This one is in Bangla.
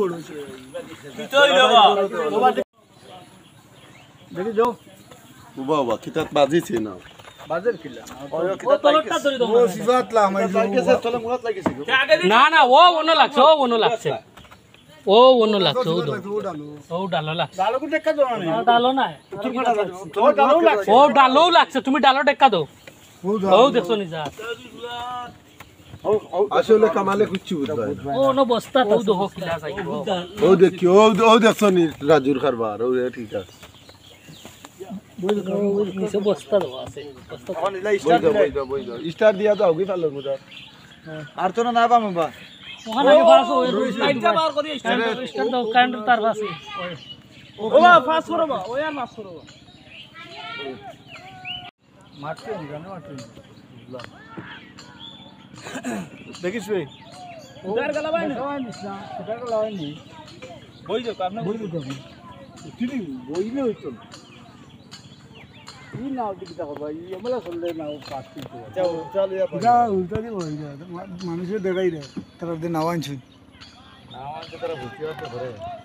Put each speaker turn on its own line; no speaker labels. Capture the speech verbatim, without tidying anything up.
দেখি যাও
বাবা বাবা কিতাত বাজিছে না
বাজার কিলা
ও তলটা ধরে দাও
ও সিফাত লা আমি
লাগেছে চলে মুরাত লাগেছে
না না ও ওনো লাগছে ও ওনো লাগছে ও ওনো লাগছে ও ও ডালো লাগছে
ডালো কো টেক্কা দাও না
ডালো না
ও ডালো লাগছে
ও ডালো লাগছে তুমি ডালো টেক্কা দাও ও দেখছো নিজা
আসলে কামালে কুচ্ছি বুঝবাই
ও নো বস্তা তো দেখো কিলা যাইবো
ও দেখি ও ও দেখছো নি রাজুর কারবার ও ঠিক আছে
নিচে বস্তা দেওয়া আছে বস্তা
এখন ইলা
বই
স্টার্ট
দাও বই দাও বই দাও স্টার দিয়া দাও কি ভালো মুদা
আর তো না পামু বা
ওখানে আগে ফাস ওই লাইটটা বার করি স্ট্যান্ড স্ট্যান্ড দাও কারেন্ট তার পাশে ও বা ফাস করো বা ওই আর মাছ করো
মারতে দিগানে মারতে দেখিস ভাই
উদার গলা ভাই না
না সেটা লাগাইনি
বই যাও আপনি
বই দিতে তিনি বইলে হইতো না এই নাও দিকটা করবা এই আমলা চললে নাও পাস করতে যাও চল ইয়া উল্টা দি বই যায় মানুষে দেখাই রে তারা দিন নাও আনছুন নাও আনতে তারা ভর্তি হতে পারে